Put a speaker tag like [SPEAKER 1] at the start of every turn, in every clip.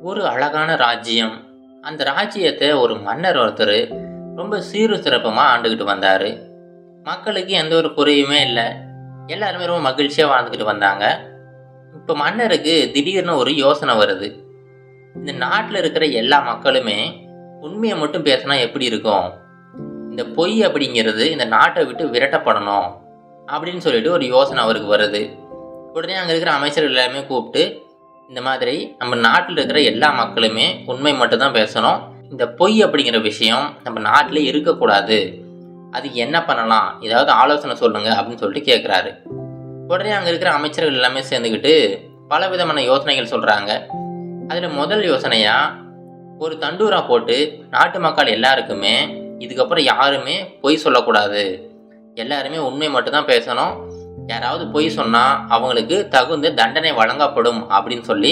[SPEAKER 1] ஒரு அழகான ராஜ்யம். அந்த ராஜ்யத்தை ஒரு மன்னர் ஒருத்தர் ரொம்ப சீரும் சிறப்புமாக ஆண்டுக்கிட்டு வந்தார். மக்களுக்கு எந்த ஒரு குறையுமே இல்லை. எல்லாருமே ரொம்ப மகிழ்ச்சியாக வாழ்ந்துக்கிட்டு வந்தாங்க. இப்போ மன்னருக்கு திடீர்னு ஒரு யோசனை வருது. இந்த நாட்டில் இருக்கிற எல்லா மக்களுமே உண்மையை மட்டும் பேசினா எப்படி இருக்கும்? இந்த பொய் அப்படிங்கிறது இந்த நாட்டை விட்டு விரட்டப்படணும் அப்படின்னு சொல்லிட்டு ஒரு யோசனை அவருக்கு வருது. உடனே அங்கே இருக்கிற அமைச்சர்கள் எல்லாருமே கூப்பிட்டு, இந்த மாதிரி நம்ம நாட்டில் இருக்கிற எல்லா மக்களுமே உண்மை மட்டும்தான் பேசணும், இந்த பொய் அப்படிங்கிற விஷயம் நம்ம நாட்டிலே இருக்கக்கூடாது, அதுக்கு என்ன பண்ணலாம், ஏதாவது ஆலோசனை சொல்லுங்க அப்படின்னு சொல்லிட்டு கேட்குறாரு. உடனே அங்கே இருக்கிற அமைச்சர்கள் எல்லாமே சேர்ந்துக்கிட்டு பல விதமான யோசனைகள் சொல்கிறாங்க. அதில் முதல் யோசனையாக ஒரு தண்டூரா போட்டு நாட்டு மக்கள் எல்லாருக்குமே இதுக்கப்புறம் யாருமே பொய் சொல்லக்கூடாது, எல்லாருமே உண்மை மட்டும்தான் பேசணும், யாராவது பொய் சொன்னால் அவங்களுக்கு தகுந்த தண்டனை வழங்கப்படும் அப்படின்னு சொல்லி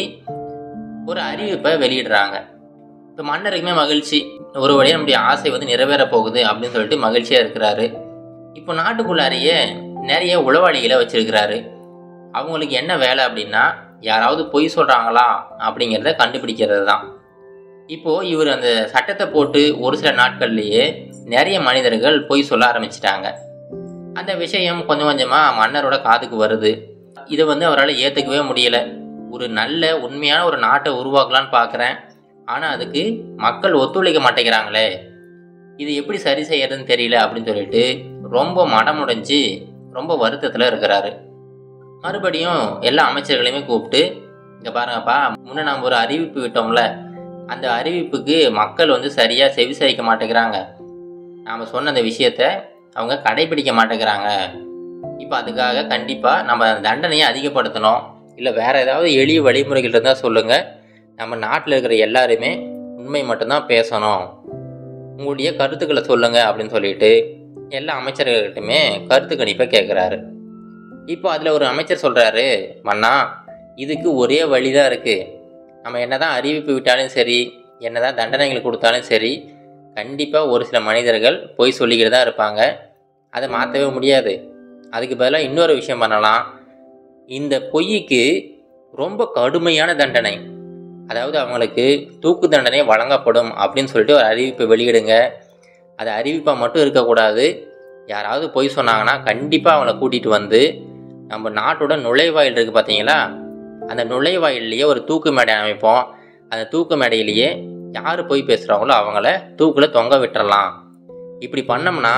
[SPEAKER 1] ஒரு அறிவிப்பை வெளியிடுறாங்க. இப்போ மன்னருக்குமே மகிழ்ச்சி, ஒரு வழியாக நம்முடைய ஆசை வந்து நிறைவேற போகுது அப்படின்னு சொல்லிட்டு மகிழ்ச்சியாக இருக்கிறாரு. இப்போ நாட்டுக்குள்ளாரையே நிறைய உளவாளிகளை வச்சிருக்கிறாரு. அவங்களுக்கு என்ன வேலை அப்படின்னா, யாராவது பொய் சொல்கிறாங்களா அப்படிங்கிறத கண்டுபிடிக்கிறது தான். இப்போது இவர் அந்த சட்டத்தை போட்டு ஒரு சில நாட்கள்லேயே நிறைய மனிதர்கள் பொய் சொல்ல ஆரம்பிச்சிட்டாங்க. அந்த விஷயம் கொஞ்சம் கொஞ்சமாக மன்னரோட காதுக்கு வருது. இதை வந்து அவரால் ஏற்றுக்கவே முடியலை. ஒரு நல்ல உண்மையான ஒரு நாட்டை உருவாக்கலான்னு பார்க்குறேன், ஆனால் அதுக்கு மக்கள் ஒத்துழைக்க மாட்டேங்கிறாங்களே, இது எப்படி சரி செய்யறதுன்னு தெரியல அப்படின்னு சொல்லிட்டு ரொம்ப மனமுடைஞ்சு ரொம்ப வருத்தத்தில் இருக்கிறாரு. மறுபடியும் எல்லா அமைச்சர்களையுமே கூப்பிட்டு, இங்கே பாருங்கப்பா, முன்னே நம்ம ஒரு அறிவிப்பு விட்டோம்ல, அந்த அறிவிப்புக்கு மக்கள் வந்து சரியாக செவிசாய்க்க மாட்டேங்கிறாங்க, நாம் சொன்ன அந்த விஷயத்தை அவங்க கடைபிடிக்க மாட்டேங்கிறாங்க. இப்போ அதுக்காக கண்டிப்பாக நம்ம தண்டனையை அதிகப்படுத்தணும், இல்லை வேறு ஏதாவது எளிய வழிமுறைகள் இருந்தால் சொல்லுங்கள், நம்ம நாட்டில் இருக்கிற எல்லாருமே உண்மை மட்டும்தான் பேசணும், உங்களுடைய கருத்துக்களை சொல்லுங்கள் அப்படின்னு சொல்லிட்டு எல்லா அமைச்சர்கள்கிட்டையுமே கருத்து கணிப்பை கேட்குறாரு. இப்போ அதில் ஒரு அமைச்சர் சொல்கிறாரு, மன்னா, இதுக்கு ஒரே வழி தான் இருக்குது, நம்ம என்ன தான் அறிவிப்பு விட்டாலும் சரி, என்ன தான் தண்டனைகள் கொடுத்தாலும் சரி, கண்டிப்பாக ஒரு சில மனிதர்கள் பொய் சொல்லிக்கிட்டு தான் இருப்பாங்க, அதை மாற்றவே முடியாது. அதுக்கு பதிலாக இன்னொரு விஷயம் பண்ணலாம், இந்த பொய்க்கு ரொம்ப கடுமையான தண்டனை, அதாவது அவங்களுக்கு தூக்கு தண்டனை வழங்கப்படும் அப்படின்னு சொல்லிட்டு ஒரு அறிவிப்பை வெளியிடுங்க. அது அறிவிப்பாக மட்டும் இருக்கக்கூடாது, யாராவது பொய் சொன்னாங்கன்னா கண்டிப்பாக அவங்கள கூட்டிகிட்டு வந்து நம்ம நாட்டோட நுழைவாயில் இருக்குது பார்த்தீங்களா, அந்த நுழைவாயிலேயே ஒரு தூக்கு மேடை அமைப்போம். அந்த தூக்கு மேடையிலேயே யார் பொய் பேசுகிறாங்களோ அவங்கள தூக்கில் தொங்க விட்டுறலாம். இப்படி பண்ணோம்னா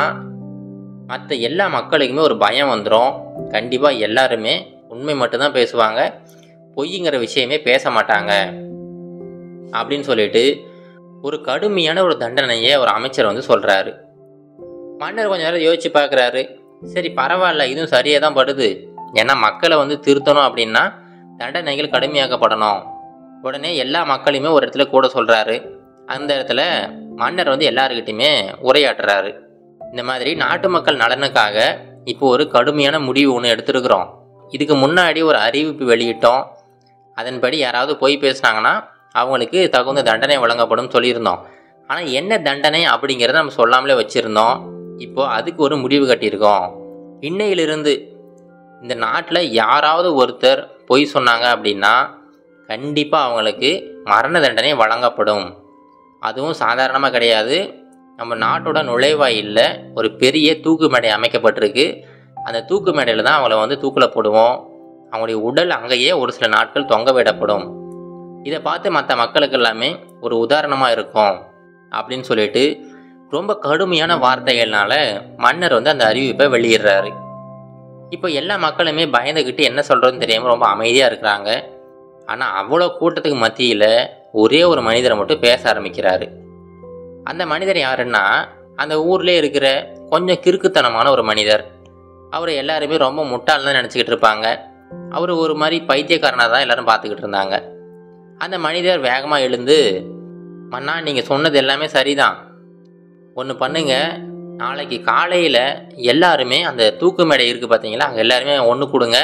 [SPEAKER 1] மற்ற எல்லா மக்களுக்குமே ஒரு பயம் வந்துடும், கண்டிப்பாக எல்லாருமே உண்மை மட்டும்தான் பேசுவாங்க, பொய்ங்கிற விஷயமே பேச மாட்டாங்க அப்படின்னு சொல்லிட்டு ஒரு கடுமையான ஒரு தண்டனையை ஒரு அமைச்சர் வந்து சொல்கிறாரு. மன்னர் கொஞ்ச நேரம் யோசித்து பார்க்குறாரு. சரி பரவாயில்ல, இதுவும் சரியாக தான் படுது, ஏன்னா மக்களை வந்து திருத்தணும் அப்படின்னா தண்டனைகள் கடுமையாக்கப்படணும். உடனே எல்லா மக்களையுமே ஒரு இடத்துல கூட சொல்கிறாரு. அந்த இடத்துல மன்னர் வந்து எல்லாருக்கிட்டையுமே உரையாற்றுறாரு. இந்த மாதிரி நாட்டு மக்கள் நலனுக்காக இப்போ ஒரு கடுமையான முடிவு ஒன்று எடுத்துருக்குறோம். இதுக்கு முன்னாடி ஒரு அறிவிப்பு வெளியிட்டோம், அதன்படி யாராவது பொய் பேசுனாங்கன்னா அவங்களுக்கு தகுந்த தண்டனை வழங்கப்படும் சொல்லியிருந்தோம். ஆனால் என்ன தண்டனை அப்படிங்கிறத நம்ம சொல்லாமலே வச்சுருந்தோம். இப்போது அதுக்கு ஒரு முடிவு கட்டியிருக்கோம். இன்னையிலிருந்து இந்த நாட்டில் யாராவது ஒருத்தர் பொய் சொன்னாங்க அப்படின்னா கண்டிப்பாக அவங்களுக்கு மரண தண்டனை வழங்கப்படும். அதுவும் சாதாரணமாக கிடையாது, நம்ம நாட்டோட நுழைவாயிலில் ஒரு பெரிய தூக்கு மேடை அமைக்கப்பட்டிருக்கு. அந்த தூக்கு மேடையில் தான் அவங்கள வந்து தூக்கில் போடுவோம். அவங்களுடைய உடல் அங்கேயே ஒரு சில நாட்கள் தொங்க விடப்படும். இதை பார்த்து மற்ற மக்களுக்கு எல்லாமே ஒரு உதாரணமாக இருக்கும் அப்படின்னு சொல்லிட்டு ரொம்ப கடுமையான வார்த்தைகள்னால மன்னர் வந்து அந்த அறிவிப்பை வெளியிடுறாரு. இப்போ எல்லா மக்களுமே பயந்துக்கிட்டு என்ன சொல்கிறதுன்னு தெரியாமல் ரொம்ப அமைதியாக இருக்கிறாங்க. ஆனால் அவ்வளோ கூட்டத்துக்கு மத்தியில் ஒரே ஒரு மனிதரை மட்டும் பேச ஆரம்பிக்கிறாரு. அந்த மனிதர் யாருன்னா, அந்த ஊர்லேயே இருக்கிற கொஞ்சம் கிறுக்குத்தனமான ஒரு மனிதர். அவர் எல்லாருமே ரொம்ப முட்டாள் தான் நினச்சிக்கிட்டு இருப்பாங்க. அவர் ஒரு மாதிரி பைத்தியக்காரனாக தான் எல்லோரும் பார்த்துக்கிட்டு இருந்தாங்க. அந்த மனிதர் வேகமாக எழுந்து, மன்னா, நீங்கள் சொன்னது எல்லாமே சரிதான், ஒன்று பண்ணுங்க, நாளைக்கு காலையில் எல்லாருமே அந்த தூக்கு மேடை இருக்குது பார்த்தீங்களா, அங்கே எல்லாருமே ஒன்று கொடுங்க,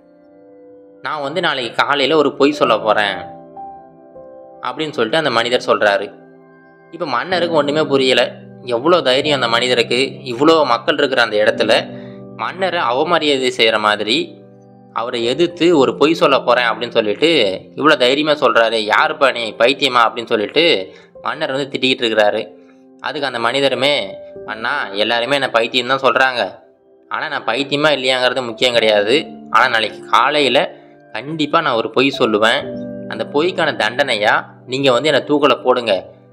[SPEAKER 1] நான் வந்து நாளைக்கு காலையில் ஒரு பொய் சொல்ல போகிறேன் அப்படின்னு சொல்லிட்டு அந்த மனிதர் சொல்கிறாரு. இப்போ மன்னருக்கு ஒன்றுமே புரியலை. எவ்வளோ தைரியம் அந்த மனிதருக்கு, இவ்வளோ மக்கள் இருக்கிற அந்த இடத்துல மன்னரை அவமரியாதை செய்கிற மாதிரி அவரை எதிர்த்து ஒரு பொய் சொல்ல போகிறேன் அப்படின்னு சொல்லிட்டு இவ்வளோ தைரியமாக சொல்கிறாரு. யாருப்பா நீ, பைத்தியமா அப்படின்னு சொல்லிட்டு மன்னர் வந்து திட்டிக்கிட்டு இருக்கிறாரு. அதுக்கு அந்த மனிதருமே, அண்ணா எல்லாருமே என்னை பைத்தியம் தான் சொல்கிறாங்க, ஆனால் நான் பைத்தியமா இல்லையாங்கிறது முக்கியம் கிடையாது. ஆனால் நாளைக்கு காலையில் கண்டிப்பாக நான் ஒரு பொய் சொல்லுவேன். அந்த பொய்க்கான தண்டனையாக நீங்கள் வந்து என்னை தூக்கில் போடுங்க.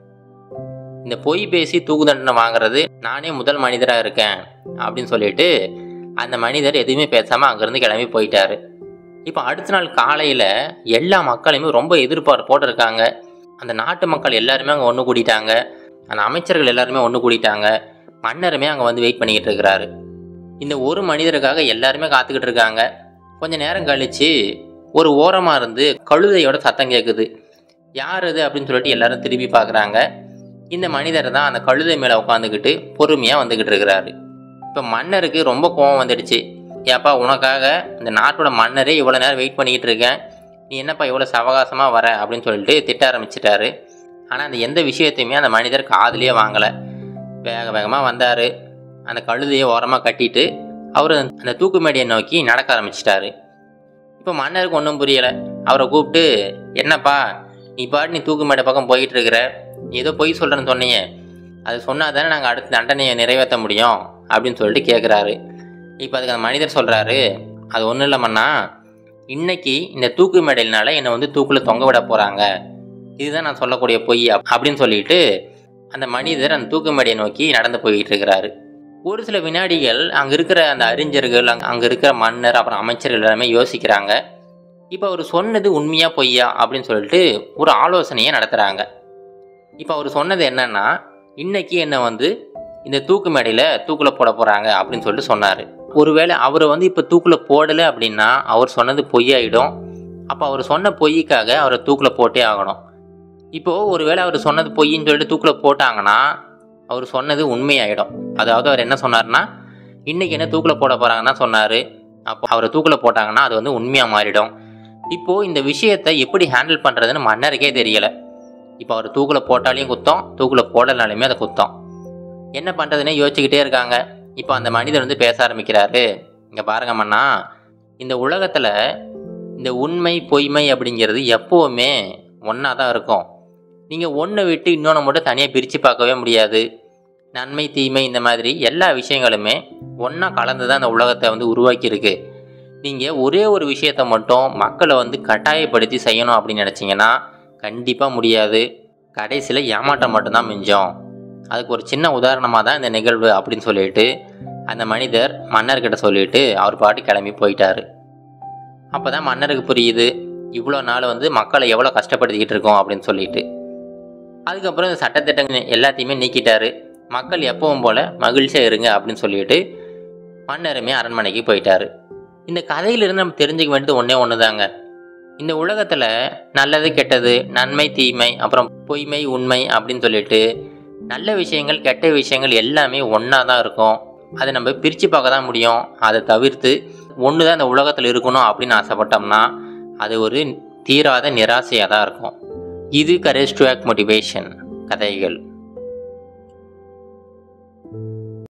[SPEAKER 1] இந்த பொய் பேசி தூக்கு தண்டனை வாங்குறது நானே முதல் மனிதராக இருக்கேன் அப்படின்னு சொல்லிட்டு அந்த மனிதர் எதுவுமே பேசாமல் அங்கேருந்து கிளம்பி போயிட்டார். இப்போ அடுத்த நாள் காலையில் எல்லா மக்களையுமே ரொம்ப எதிர்பார்ப்போடு இருக்காங்க. அந்த நாட்டு மக்கள் எல்லாருமே அங்கே ஒன்று கூடிட்டாங்க. அந்த அமைச்சர்கள் எல்லாருமே ஒன்று கூடிட்டாங்க. மன்னருமே அங்கே வந்து வெயிட் பண்ணிக்கிட்டு இருக்கிறாரு. இந்த ஒரு மனிதருக்காக எல்லாருமே காத்துக்கிட்டு இருக்காங்க. கொஞ்சம் நேரம் கழித்து ஒரு ஓரமாக இருந்து கழுதையோட சத்தம் கேட்குது. யார் அது அப்படின்னு சொல்லிட்டு எல்லாரும் திரும்பி பார்க்குறாங்க. இந்த மனிதர் தான் அந்த கழுதை மேலே உட்காந்துக்கிட்டு பொறுமையாக வந்துக்கிட்டு இருக்கிறாரு. இப்போ மன்னருக்கு ரொம்ப கோபம் வந்துடுச்சு. ஏப்பா, உனக்காக இந்த நாட்டோட மன்னரே இவ்வளோ நேரம் வெயிட் பண்ணிக்கிட்டு இருக்கேன், நீ என்னப்பா இவ்வளோ சவகாசமாக வர அப்படின்னு சொல்லிட்டு திட்ட ஆரம்பிச்சிட்டாரு. ஆனால் அந்த எந்த விஷயத்தையுமே அந்த மனிதர் காதுலேயே வாங்கலை. வேக வேகமாக வந்தார். அந்த கழுதையை ஓரமாக கட்டிட்டு அவர் அந்த தூக்கு மேடையை நோக்கி நடக்க ஆரம்பிச்சிட்டாரு. இப்போ மன்னருக்கு ஒன்றும் புரியலை. அவரை கூப்பிட்டு, என்னப்பா நீ பாட்டு நீ தூக்கு மேடை பக்கம் போயிட்டு இருக்கிற, ஏதோ பொய் சொல்கிறேன்னு சொன்னீங்க, அது சொன்னால் தானே நாங்கள் அடுத்த தண்டனையை நிறைவேற்ற முடியும் அப்படின்னு சொல்லிட்டு கேட்குறாரு. இப்போ அதுக்கு அந்த மனிதர் சொல்கிறாரு, அது ஒன்றும் இல்லை மன்னா, இன்னைக்கு இந்த தூக்கு மேடையினால என்னை வந்து தூக்கில் தொங்க விட போகிறாங்க, இதுதான் நான் சொல்லக்கூடிய பொய் அப்படின்னு சொல்லிட்டு அந்த மனிதர் அந்த தூக்கு மேடையை நோக்கி நடந்து போய்கிட்டு இருக்கிறாரு. ஒரு சில வினாடிகள் அங்கே இருக்கிற அந்த அறிஞர்கள், அங்கே இருக்கிற மன்னர், அப்புறம் அமைச்சர்கள் எல்லாருமே யோசிக்கிறாங்க. இப்போ அவர் சொன்னது உண்மையா பொய்யா அப்படின்னு சொல்லிட்டு ஒரு ஆலோசனையை நடத்துகிறாங்க. இப்போ அவர் சொன்னது என்னன்னா, இன்னைக்கு என்னை வந்து இந்த தூக்கு மேடையில் தூக்கில் போட போகிறாங்க அப்படின்னு சொல்லிட்டு சொன்னார். ஒருவேளை அவரை வந்து இப்போ தூக்கில் போடலை அப்படின்னா அவர் சொன்னது பொய்யாயிடும். அப்போ அவர் சொன்ன பொய்க்காக அவரை தூக்கில் போட்டே ஆகணும். இப்போது ஒருவேளை அவர் சொன்னது பொய்ன்னு சொல்லிட்டு தூக்கில் போட்டாங்கன்னா அவர் சொன்னது உண்மையாயிடும். அதாவது அவர் என்ன சொன்னார்னா, இன்றைக்கி என்ன தூக்கில் போட போகிறாங்கன்னா சொன்னார். அப்போ அவரை தூக்கில் போட்டாங்கன்னா அது வந்து உண்மையாக மாறிடும். இப்போது இந்த விஷயத்தை எப்படி ஹேண்டில் பண்ணுறதுன்னு மன்னருக்கே தெரியலை. இப்போ அவர் தூக்கில் போட்டாலையும் குத்தம், தூக்கில் போடலாலுமே அதை குத்தம். என்ன பண்ணுறதுன்னே யோசிச்சுக்கிட்டே இருக்காங்க. இப்போ அந்த மனிதர் வந்து பேச ஆரம்பிக்கிறாரு. இங்கே பாருங்க மன்னா, இந்த உலகத்தில் இந்த உண்மை பொய்மை அப்படிங்கிறது எப்போவுமே ஒன்றா தான் இருக்கும். நீங்கள் ஒன்றை விட்டு இன்னொன்று மட்டும் தனியாக பிரித்து பார்க்கவே முடியாது. நன்மை தீமை இந்த மாதிரி எல்லா விஷயங்களுமே ஒன்றா கலந்து தான் அந்த உலகத்தை வந்து உருவாக்கியிருக்கு. நீங்கள் ஒரே ஒரு விஷயத்தை மட்டும் மக்களை வந்து கட்டாயப்படுத்தி செய்யணும் அப்படின்னு நினச்சிங்கன்னா கண்டிப்பாக முடியாது. கடைசியில் ஏமாற்றம் மட்டும்தான் மிஞ்சம். அதுக்கு ஒரு சின்ன உதாரணமாக தான் இந்த நிகழ்வு அப்படின்னு சொல்லிட்டு அந்த மனிதர் மன்னர்கிட்ட சொல்லிட்டு அவர் பாட்டு கிளம்பி போயிட்டார். அப்போ தான் மன்னருக்கு புரியுது, இவ்வளோ நாள் வந்து மக்களை எவ்வளோ கஷ்டப்படுத்திக்கிட்டு இருக்கோம் அப்படின்னு சொல்லிட்டு. அதுக்கப்புறம் இந்த சட்டத்திட்டங்கள் எல்லாத்தையுமே நீக்கிட்டாரு. மக்கள் எப்பவும் போல் மகிழ்ச்சியாக இருங்க அப்படின்னு சொல்லிட்டு மன்னருமே அரண்மனைக்கு போயிட்டார். இந்த கதையிலிருந்து நம்ம தெரிஞ்சுக்க வேண்டியது ஒன்றே ஒன்று தாங்க. இந்த உலகத்தில் நல்லது கெட்டது, நன்மை தீமை, அப்புறம் பொய்மை உண்மை அப்படின்னு சொல்லிட்டு நல்ல விஷயங்கள் கெட்ட விஷயங்கள் எல்லாமே ஒன்றா தான் இருக்கும். அதை நம்ம பிரித்து பார்க்க தான் முடியும். அதை தவிர்த்து ஒன்று தான் இந்த உலகத்தில் இருக்கணும் அப்படின்னு ஆசைப்பட்டோம்னா அது ஒரு தீராத நிராசையாக தான் இருக்கும். இது கரேஜ் டு ஆக்ட் மோட்டிவேஷன் கதைகள்.